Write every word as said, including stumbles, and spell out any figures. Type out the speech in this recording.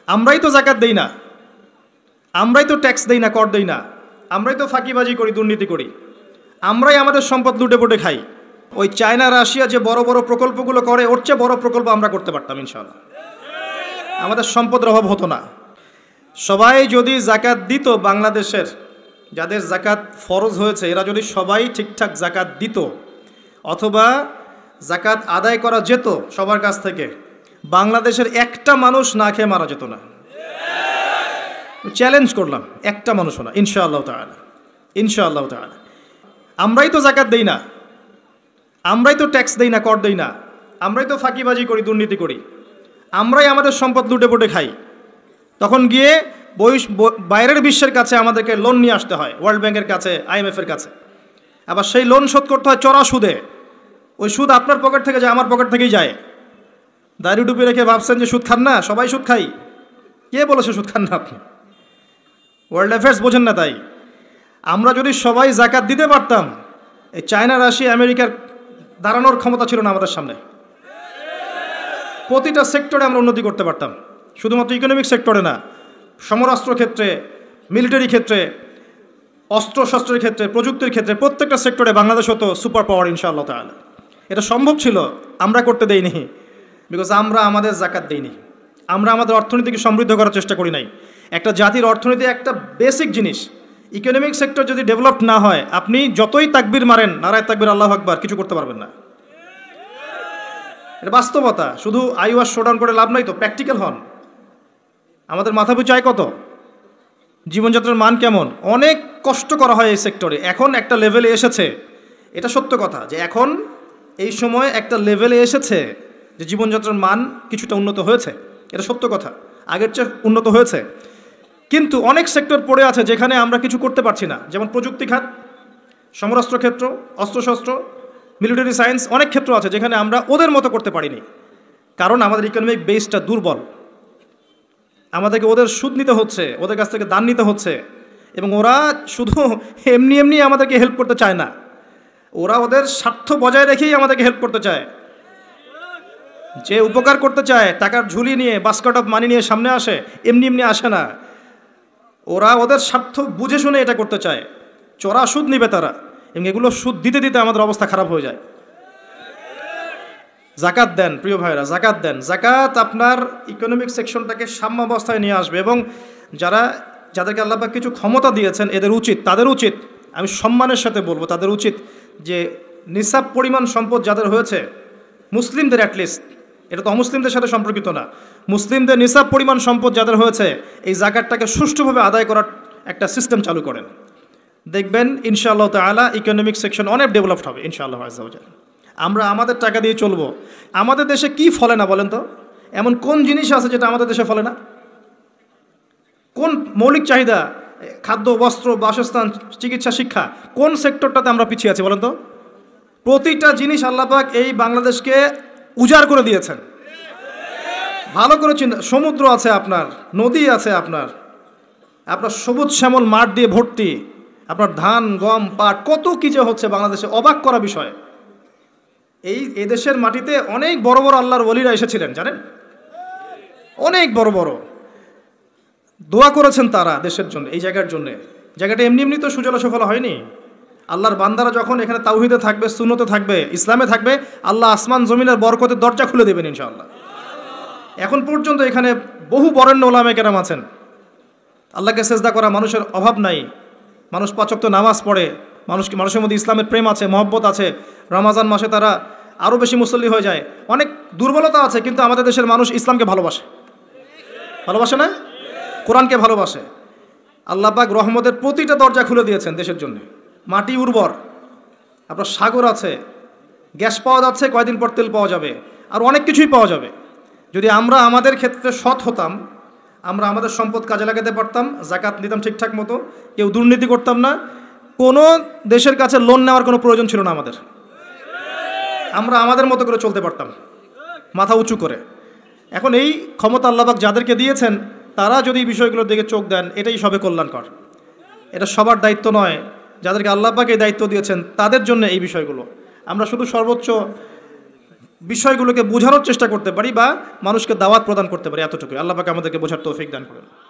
আমরাই তো জাকাত দেই না, আমরাই তো ট্যাক্স দেই না, কর দেই না, আমরাই তো ফাঁকিবাজি করি, দুর্নীতি করি, আমরাই আমাদের সম্পদ লুটে পুটে খাই। ওই চায়না রাশিয়া যে বড় বড় প্রকল্পগুলো করে, ওর চেয়ে বড় প্রকল্প আমরা করতে পারতাম ইনশাআল্লাহ, আমাদের সম্পদের অভাব হতো না। সবাই যদি জাকাত দিত, বাংলাদেশের যাদের জাকাত ফরজ হয়েছে এরা যদি সবাই ঠিকঠাক জাকাত দিত, অথবা জাকাত আদায় করা যেত সবার কাছ থেকে, বাংলাদেশের একটা মানুষ না খেয়ে মারা যেত না। চ্যালেঞ্জ করলাম, একটা মানুষও না, ইনশাআল্লাহ তাআলা, ইনশাআল্লাহ তাআলা। আমরাই তো জাকাত দেই না, আমরাই তো ট্যাক্স দেই না, কর দেই না, আমরাই তো ফাঁকিবাজি করি, দুর্নীতি করি, আমরাই আমাদের সম্পদ লুটে পুটে খাই। তখন গিয়ে বাইরের বিশ্বের কাছে আমাদেরকে লোন নিয়ে আসতে হয়, ওয়ার্ল্ড ব্যাংকের কাছে, আইএমএফের কাছে। আবার সেই লোন শোধ করতে হয় চড়া সুদে। ওই সুদ আপনার পকেট থেকে যায়, আমার পকেট থেকেই যায়। দাড়ি টুপি রেখে ভাবছেন যে সুদ খান না, সবাই সুদ খাই। কে বলেছে সুদ খান না আপনি? ওয়ার্ল্ড অ্যাফেয়ার্স বোঝেন না তাই। আমরা যদি সবাই জাকাত দিতে পারতাম, এই চায়না, রাশিয়া, আমেরিকার দাঁড়ানোর ক্ষমতা ছিল না আমাদের সামনে। প্রতিটা সেক্টরে আমরা উন্নতি করতে পারতাম, শুধুমাত্র ইকোনমিক সেক্টরে না, সমরাস্ত্র ক্ষেত্রে, মিলিটারি ক্ষেত্রে, অস্ত্র শস্ত্রের ক্ষেত্রে, প্রযুক্তির ক্ষেত্রে, প্রত্যেকটা সেক্টরে বাংলাদেশ হতো সুপার পাওয়ার ইনশাআল্লাহ তাআলা। এটা সম্ভব ছিল, আমরা করতে দেইনি, বিকজ আমরা আমাদের জাকাত দেইনি, আমরা আমাদের অর্থনীতিকে সমৃদ্ধ করার চেষ্টা করি নাই। একটা জাতির অর্থনীতি একটা বেসিক জিনিস। ইকোনমিক সেক্টর যদি ডেভেলপ না হয়, আপনি যতই তাকবীর মারেন, নারায়ে তাকবীর, আল্লাহু আকবার, কিছু করতে পারবেন না। এটা বাস্তবতা। শুধু আই ওয়াশ শোডাউন করে লাভ নাই তো, প্র্যাকটিক্যাল হন। আমাদের মাথা পিছু আয় কত, জীবনযাত্রার মান কেমন, অনেক কষ্ট করা হয় এই সেক্টরে। এখন একটা লেভেলে এসেছে, এটা সত্য কথা, যে এখন এই সময় একটা লেভেলে এসেছে যে জীবনযাত্রার মান কিছুটা উন্নত হয়েছে, এটা সত্য কথা, আগের চেয়ে উন্নত হয়েছে। কিন্তু অনেক সেক্টর পড়ে আছে যেখানে আমরা কিছু করতে পারছি না, যেমন প্রযুক্তি খাত, সমরাস্ত্র ক্ষেত্র, অস্ত্রশস্ত্র, মিলিটারি সায়েন্স, অনেক ক্ষেত্র আছে যেখানে আমরা ওদের মতো করতে পারিনি, কারণ আমাদের ইকোনমিক বেসটা দুর্বল। আমাদেরকে ওদের সুদ নিতে হচ্ছে, ওদের কাছ থেকে দান নিতে হচ্ছে, এবং ওরা শুধু এমনি এমনি আমাদেরকে হেল্প করতে চায় না, ওরা ওদের স্বার্থ বজায় রেখেই আমাদেরকে হেল্প করতে চায়। যে উপকার করতে চায়, টাকার ঝুলি নিয়ে, বাস্কেট অফ মানি নিয়ে সামনে আসে, এমনি এমনি আসে না, ওরা ওদের স্বার্থ বুঝে শুনে এটা করতে চায়। চড়া সুদ নিবে তারা, এবং এগুলো সুদ দিতে দিতে আমাদের অবস্থা খারাপ হয়ে যায়। জাকাত দেন প্রিয় ভাইরা, জাকাত দেন। জাকাত আপনার ইকোনমিক সেকশনটাকে সাম্যাবস্থায় নিয়ে আসবে, এবং যারা যাদেরকে আল্লাহ পাক কিছু ক্ষমতা দিয়েছেন, এদের উচিত, তাদের উচিত, আমি সম্মানের সাথে বলবো, তাদের উচিত যে নিসাব পরিমাণ সম্পদ যাদের হয়েছে, মুসলিমদের অ্যাটলিস্ট, এটা তো অমুসলিমদের সাথে সম্পর্কিত না, মুসলিমদের নিসাব পরিমাণ সম্পদ যাদের হয়েছে, এই জাকাতটাকে সুষ্ঠুভাবে আদায় করার একটা সিস্টেম চালু করেন। দেখবেন ইনশাআল্লাহ তাআলা ইকোনমিক সেকশন অনেক ডেভেলপড হবে ইনশাআল্লাহ আযজা ওয়া জাল্লা। আমরা আমাদের টাকা দিয়ে চলবো। আমাদের দেশে কি ফলে না বলেন তো? এমন কোন জিনিস আছে যেটা আমাদের দেশে ফলে না? কোন মৌলিক চাহিদা, খাদ্য, বস্ত্র, বাসস্থান, চিকিৎসা, শিক্ষা, কোন সেক্টরটাতে আমরা পিছিয়ে আছি বলেন তো? প্রতিটা জিনিস আল্লাহ পাক এই বাংলাদেশকে উজাড় করে দিয়েছেন। ভালো করে চিন্তা, সমুদ্র আছে আপনার, নদী আছে আপনার, আপনার সবুজ শ্যামল মাঠ দিয়ে ভর্তি, আপনার ধান, গম, পাট, কত কি যে হচ্ছে বাংলাদেশে, অবাক করা বিষয়। এই এদেশের মাটিতে অনেক বড় বড় আল্লাহর ওলিরা এসেছিলেন জানেন, অনেক বড় বড় দোয়া করেছেন তারা দেশের জন্য, এই জায়গার জন্য। জায়গাটা এমনি এমনি তো সুজলা সুফলা হয়নি। আল্লাহর বান্দারা যখন এখানে তাওহীদে থাকবে, সুন্নতে থাকবে, ইসলামে থাকবে, আল্লাহ আসমান জমিনের বরকতের দরজা খুলে দেবেন ইনশাআল্লাহ। এখন পর্যন্ত এখানে বহু বরেণ্য ওলামায়ে কেরাম আছেন, আল্লাহকে সেজদা করা মানুষের অভাব নাই, মানুষ পাঁচ ওয়াক্ত নামাজ পড়ে, মানুষকে মানুষের মধ্যে ইসলামের প্রেম আছে, মহব্বত আছে, রমাজান মাসে তারা আরও বেশি মুসল্লি হয়ে যায়। অনেক দুর্বলতা আছে, কিন্তু আমাদের দেশের মানুষ ইসলামকে ভালোবাসে, ভালোবাসে না? কোরআনকে ভালোবাসে। আল্লাহ পাক রহমতের প্রতিটা দরজা খুলে দিয়েছেন দেশের জন্য। মাটি উর্বর, আপনার সাগর আছে, গ্যাস পাওয়া যাচ্ছে, কয়দিন পর তেল পাওয়া যাবে, আর অনেক কিছুই পাওয়া যাবে। যদি আমরা আমাদের ক্ষেত্রে সৎ হতাম, আমরা আমাদের সম্পদ কাজে লাগাতে পারতাম, জাকাত নিতাম ঠিকঠাক মতো, কেউ দুর্নীতি করতাম না, কোনো দেশের কাছে লোন নেওয়ার কোনো প্রয়োজন ছিল না আমাদের, আমরা আমাদের মতো করে চলতে পারতাম মাথা উঁচু করে। এখন এই ক্ষমতা আল্লাহ পাক যাদেরকে দিয়েছেন, তারা যদি এই বিষয়গুলোর দিকে চোখ দেন, এটাই সবে কল্যাণকর। এটা সবার দায়িত্ব নয়, যাদেরকে আল্লাহ পাক এই দায়িত্ব দিয়েছেন তাদের জন্য এই বিষয়গুলো। আমরা শুধু সর্বোচ্চ বিষয়গুলোকে বোঝানোর চেষ্টা করতে পারি বা মানুষকে দাওয়াত প্রদান করতে পারি, এতটুকুই। আল্লাহ পাক আমাদেরকে বোঝার তৌফিক দান করেন।